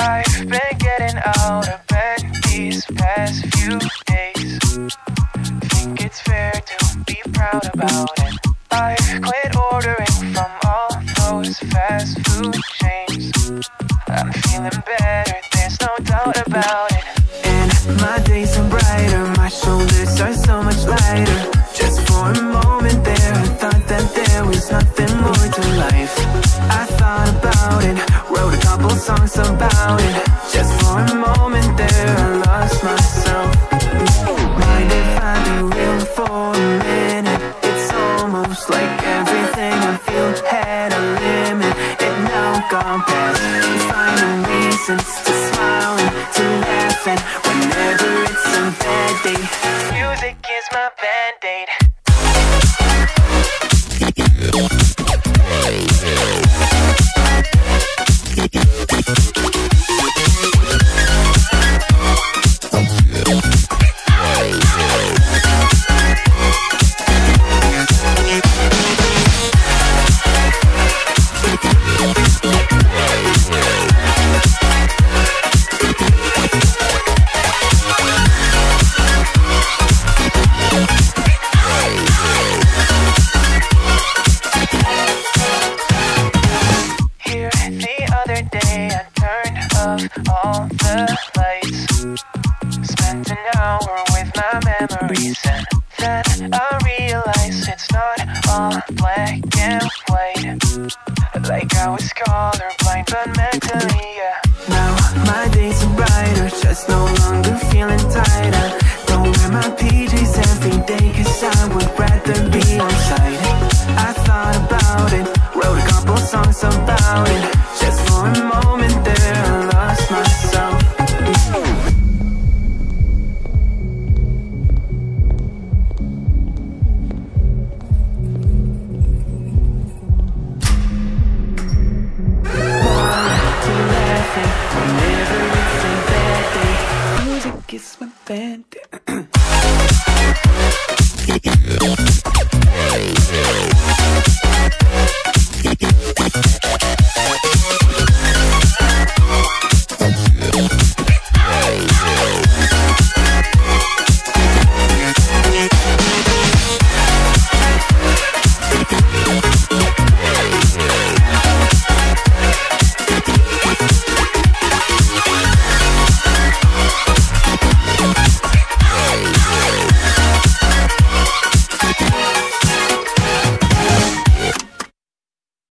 I've been getting out of bed these past few days. Think it's fair to be proud about it. I've quit ordering from all those fast food chains. I'm feeling better, there's no doubt about it. And my days are brighter, my shoulders are so much lighter. Just for a moment there, I thought that there was nothing more to life. I thought about it, wrote a couple songs about it. Just for a moment there, I lost myself. Mind if I be real for a minute? It's almost like everything I feel had a limit. It now gone past, finding reasons to smile and to laugh. And whenever it's a bad day, music is my band-aid. All the lights, spent an hour with my memories, and then I realized it's not all black and white. Like I was colorblind, but mentally, yeah. Now my days are brighter, just no longer feeling tired. I don't wear my PJs every day, cause I would rather be outside. I thought about it, wrote a couple songs about it. Just for a moment there, I lost myself. Whenever it's a bad day, music is my band-aid.